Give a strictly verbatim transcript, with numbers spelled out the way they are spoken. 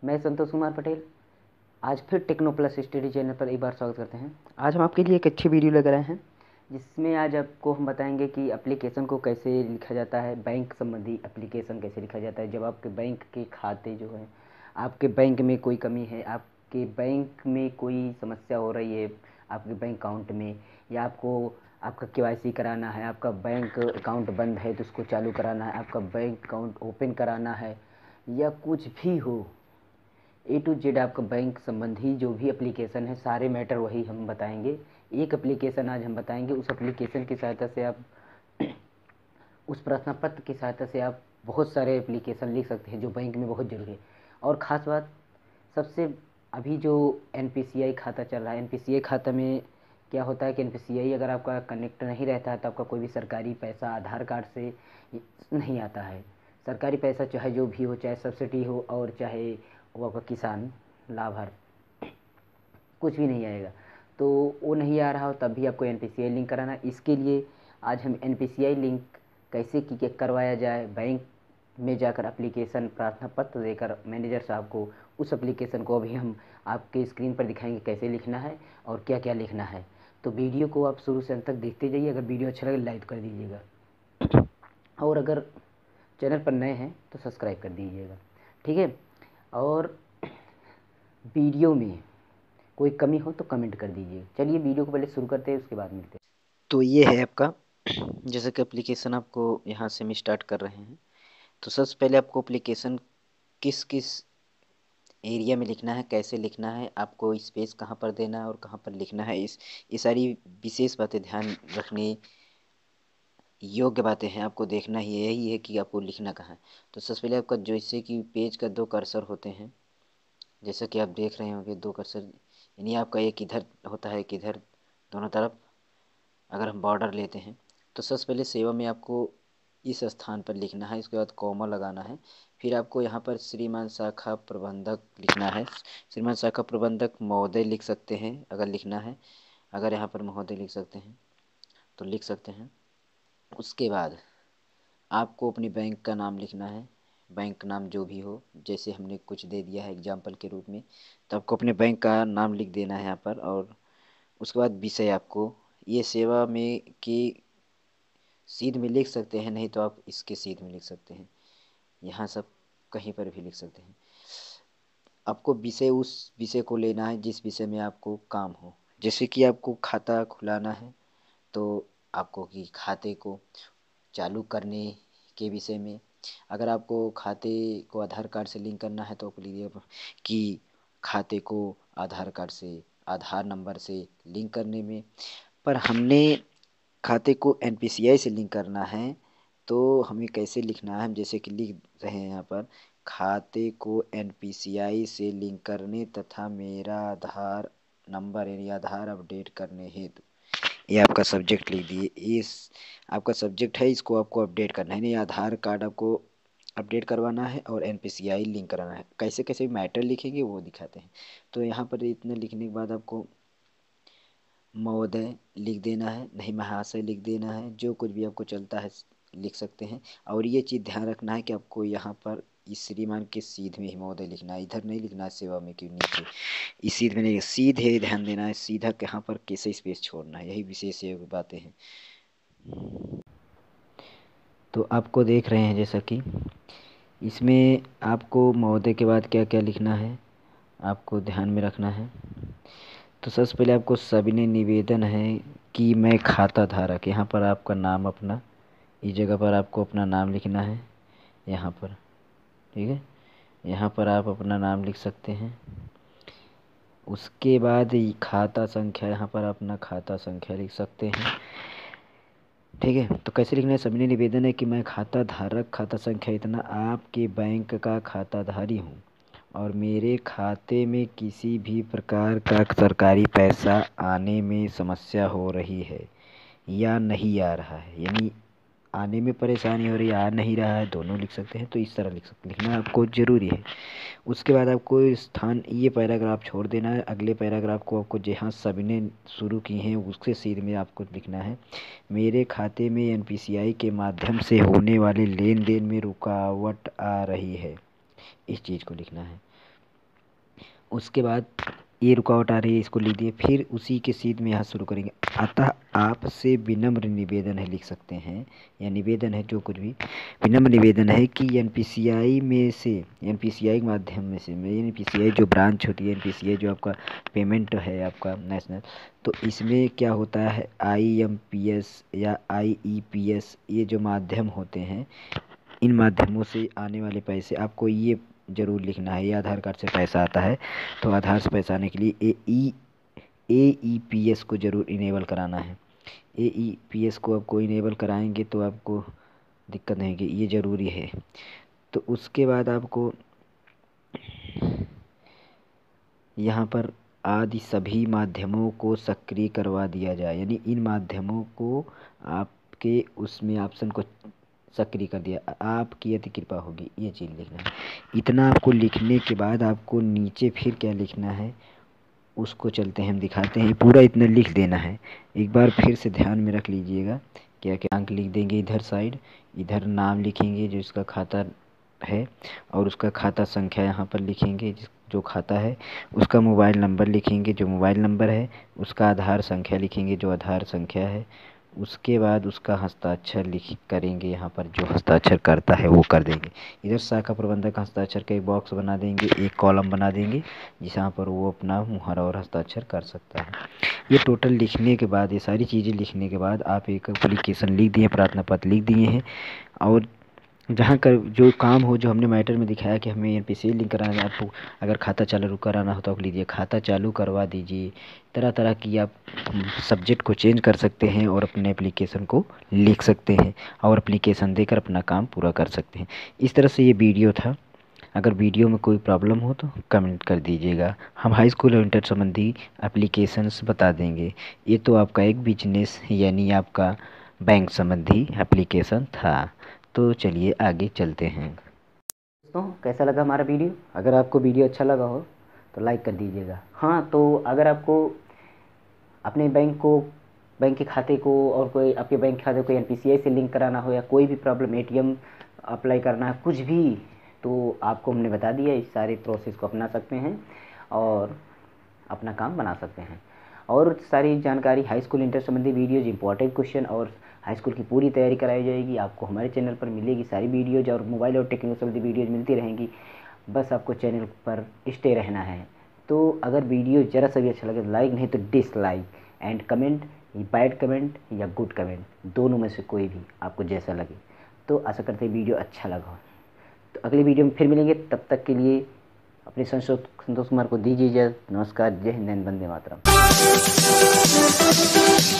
मैं संतोष कुमार पटेल आज फिर टेक्नो प्लस स्टडी चैनल पर एक बार स्वागत करते हैं। आज हम आपके लिए एक अच्छी वीडियो लेकर आए हैं, जिसमें आज आपको हम बताएंगे कि एप्लीकेशन को कैसे लिखा जाता है, बैंक संबंधी एप्लीकेशन कैसे लिखा जाता है। जब आपके बैंक के खाते जो है, आपके बैंक में कोई कमी है, आपके बैंक में कोई समस्या हो रही है आपके बैंक अकाउंट में, या आपको आपका के वाई सी कराना है, आपका बैंक अकाउंट बंद है तो उसको चालू कराना है, आपका बैंक अकाउंट ओपन कराना है, या कुछ भी हो, ए टू जेड आपका बैंक संबंधी जो भी एप्लीकेशन है, सारे मैटर वही हम बताएंगे। एक एप्लीकेशन आज हम बताएंगे, उस एप्लीकेशन की सहायता से आप उस प्रश्न पत्र की सहायता से आप बहुत सारे एप्लीकेशन लिख सकते हैं जो बैंक में बहुत ज़रूरी है। और ख़ास बात, सबसे अभी जो एन पी सी आई खाता चल रहा है, एन पी सी आई खाता में क्या होता है कि एन पी सी आई अगर आपका कनेक्ट नहीं रहता है तो आपका कोई भी सरकारी पैसा आधार कार्ड से नहीं आता है। सरकारी पैसा चाहे जो भी हो, चाहे सब्सिडी हो और चाहे वो आपका किसान लाभार, कुछ भी नहीं आएगा। तो वो नहीं आ रहा हो तब भी आपको N P C I link कराना। इसके लिए आज हम N P C I link कैसे की करवाया जाए, बैंक में जाकर एप्लीकेशन प्रार्थना पत्र देकर मैनेजर साहब को, उस एप्लीकेशन को अभी हम आपके स्क्रीन पर दिखाएंगे कैसे लिखना है और क्या क्या लिखना है। तो वीडियो को आप शुरू से अंत तक देखते जाइए। अगर वीडियो अच्छा लगे लाइक कर दीजिएगा, और अगर चैनल पर नए हैं तो सब्सक्राइब कर दीजिएगा, ठीक है। और वीडियो में कोई कमी हो तो कमेंट कर दीजिए। चलिए वीडियो को पहले शुरू करते हैं, उसके बाद मिलते हैं। तो ये है आपका, जैसे कि एप्लीकेशन आपको यहाँ से हम स्टार्ट कर रहे हैं। तो सबसे पहले आपको एप्लीकेशन किस किस एरिया में लिखना है, कैसे लिखना है, आपको स्पेस कहाँ पर देना है और कहाँ पर लिखना है, इस ये सारी विशेष बातें ध्यान रखने योग्य बातें हैं। आपको देखना ही यही है कि आपको लिखना कहाँ है। तो सबसे पहले आपका जैसे कि पेज का दो कर्सर होते हैं, जैसा कि आप देख रहे होंगे दो कर्सर, यानी आपका एक इधर होता है एक इधर, दोनों तरफ। अगर हम बॉर्डर लेते हैं तो सबसे पहले सेवा में आपको इस स्थान पर लिखना है, इसके बाद कॉमा लगाना है, फिर आपको यहाँ पर श्रीमान शाखा प्रबंधक लिखना है। श्रीमान शाखा प्रबंधक महोदय लिख सकते हैं अगर लिखना है, अगर यहाँ पर महोदय लिख सकते हैं तो लिख सकते हैं। उसके बाद आपको अपनी बैंक का नाम लिखना है, बैंक नाम जो भी हो, जैसे हमने कुछ दे दिया है एग्जाम्पल के रूप में, तो आपको अपने बैंक का नाम लिख देना है यहाँ पर। और उसके बाद विषय आपको ये सेवा में कि सीध में लिख सकते हैं, नहीं तो आप इसके सीध में लिख सकते हैं, यहाँ सब कहीं पर भी लिख सकते हैं। आपको विषय उस विषय को लेना है जिस विषय में आपको काम हो। जैसे कि आपको खाता खुलाना है तो आपको कि खाते को चालू करने के विषय में, अगर आपको खाते को आधार कार्ड से लिंक करना है तो आप लिखिए कि खाते को आधार कार्ड से, आधार नंबर से लिंक करने में। पर हमने खाते को एन पी सी आई से लिंक करना है तो हमें कैसे लिखना है, हम जैसे कि लिख रहे हैं यहाँ पर, खाते को एन पी सी आई से लिंक करने तथा मेरा आधार नंबर यानी आधार अपडेट करने हेतु, ये आपका सब्जेक्ट लिख दिए। इस आपका सब्जेक्ट है, इसको आपको अपडेट करना है, नहीं आधार कार्ड आपको अपडेट करवाना है और N P C I link कराना है। कैसे कैसे मैटर लिखेंगे वो दिखाते हैं। तो यहाँ पर इतना लिखने के बाद आपको महोदय लिख देना है, नहीं महाशय लिख देना है, जो कुछ भी आपको चलता है लिख सकते हैं। और ये चीज़ ध्यान रखना है कि आपको यहाँ पर इस श्रीमान के सीध में ही महोदय लिखना है, इधर नहीं लिखना है सेवा में कि नीचे, इस सीध में नहीं, सीधे ध्यान देना है, सीधा कहाँ पर कैसे स्पेस छोड़ना है, यही विशेष बातें हैं। तो आपको देख रहे हैं जैसा कि इसमें आपको महोदय के बाद क्या क्या लिखना है आपको ध्यान में रखना है। तो सबसे पहले आपको सविनय निवेदन है कि मैं खाता धारक, यहाँ पर आपका नाम अपना, इस जगह पर आपको अपना नाम लिखना है यहाँ पर, ठीक है। यहाँ पर आप अपना नाम लिख सकते हैं। उसके बाद खाता संख्या, यहाँ पर अपना खाता संख्या लिख सकते हैं, ठीक है। तो कैसे लिखना है, सविनय निवेदन है कि मैं खाता धारक, खाता संख्या इतना, आपके बैंक का खाताधारी हूँ और मेरे खाते में किसी भी प्रकार का सरकारी पैसा आने में समस्या हो रही है या नहीं आ रहा है, यानी आने में परेशानी हो रही है, आ नहीं रहा है, दोनों लिख सकते हैं। तो इस तरह लिख सकते, लिखना आपको ज़रूरी है। उसके बाद आपको स्थान, ये पैराग्राफ छोड़ देना है, अगले पैराग्राफ को आपको जहाँ सविनय शुरू की हैं उसके सिर में आपको लिखना है, मेरे खाते में एन पी सी आई के माध्यम से होने वाले लेन देन में रुकावट आ रही है, इस चीज़ को लिखना है। उसके बाद ये रुकावट आ रही है, इसको लिख दिए। फिर उसी के सीध में यहाँ शुरू करेंगे। अतः आपसे विनम्र निवेदन है, लिख सकते हैं, या निवेदन है, जो कुछ भी। विनम्र निवेदन है कि एनपीसीआई में से, एनपीसीआई के माध्यम में से, एनपीसीआई जो ब्रांच होती है, एनपीसीआई जो आपका पेमेंट है आपका नेशनल, तो इसमें क्या होता है, आईएमपीएस या आईईपीएस, ये जो माध्यम होते हैं, इन माध्यमों से आने वाले पैसे आपको ये ज़रूर लिखना है। ये आधार कार्ड से पैसा आता है, तो आधार से पैसा आने के लिए ए ई ए ई पी एस को ज़रूर इनेबल कराना है। ए ई पी एस को आपको इनेबल कराएंगे तो आपको दिक्कत नहीं होगी, ये ज़रूरी है। तो उसके बाद आपको यहाँ पर आदि सभी माध्यमों को सक्रिय करवा दिया जाए, यानी इन माध्यमों को आपके उसमें ऑप्शन को सक्रिय कर दिया, आपकी अति कृपा होगी, ये चीज़ लिखना है। इतना आपको लिखने के बाद आपको नीचे फिर क्या लिखना है, उसको चलते हैं हम दिखाते हैं। पूरा इतना लिख देना है, एक बार फिर से ध्यान में रख लीजिएगा। क्या क्या अंक लिख देंगे, इधर साइड, इधर नाम लिखेंगे जो इसका खाता है, और उसका खाता संख्या यहाँ पर लिखेंगे, जिस जो खाता है उसका मोबाइल नंबर लिखेंगे, जो मोबाइल नंबर है, उसका आधार संख्या लिखेंगे, जो आधार संख्या है। उसके बाद उसका हस्ताक्षर लिख करेंगे, यहाँ पर जो हस्ताक्षर करता है वो कर देंगे। इधर शाखा प्रबंधक हस्ताक्षर का एक बॉक्स बना देंगे, एक कॉलम बना देंगे, जहाँ पर वो अपना मुहर और हस्ताक्षर कर सकता है। ये टोटल लिखने के बाद, ये सारी चीज़ें लिखने के बाद आप एक एप्लीकेशन लिख दिए, प्रार्थना पत्र लिख दिए हैं, और जहाँ कर जो काम हो, जो हमने मैटर में दिखाया कि हमें एनपीसीआई लिंक कराना है, आपको अगर खाता चालू कराना हो तो आप लीजिए, खाता चालू करवा दीजिए। तरह तरह की आप सब्जेक्ट को चेंज कर सकते हैं और अपने एप्लीकेशन को लिख सकते हैं, और एप्लीकेशन देकर अपना काम पूरा कर सकते हैं। इस तरह से ये वीडियो था। अगर वीडियो में कोई प्रॉब्लम हो तो कमेंट कर दीजिएगा, हम हाई स्कूल और इंटर संबंधी एप्लीकेशंस बता देंगे। ये तो आपका एक बिजनेस यानी आपका बैंक संबंधी एप्लीकेशन था। तो चलिए आगे चलते हैं। दोस्तों, कैसा लगा हमारा वीडियो? अगर आपको वीडियो अच्छा लगा हो तो लाइक कर दीजिएगा। हाँ, तो अगर आपको अपने बैंक को, बैंक के खाते को, और कोई आपके बैंक खाते को एनपीसीआई से लिंक कराना हो, या कोई भी प्रॉब्लम, एटीएम अप्लाई करना है, कुछ भी, तो आपको हमने बता दिया। इस सारे प्रोसेस को अपना सकते हैं और अपना काम बना सकते हैं। और सारी जानकारी, हाई स्कूल इंटर संबंधी वीडियोज़, इंपॉर्टेंट क्वेश्चन और हाई स्कूल की पूरी तैयारी कराई जाएगी। आपको हमारे चैनल पर मिलेगी सारी वीडियोज़, और मोबाइल और टेक्निकल संबंधी वीडियोज़ मिलती रहेंगी। बस आपको चैनल पर स्टे रहना है। तो अगर वीडियो ज़रा सा भी अच्छा लगे तो लाइक, नहीं तो dislike, and comment, bad comment या गुड कमेंट, दोनों में से कोई भी आपको जैसा लगे। तो आशा करते हैं वीडियो अच्छा लगा हो। तो अगली वीडियो में फिर मिलेंगे, तब तक के लिए अपने संतोष कुमार को दीजिए इजाज़त। नमस्कार, जय हिंद, वंदे मातरम।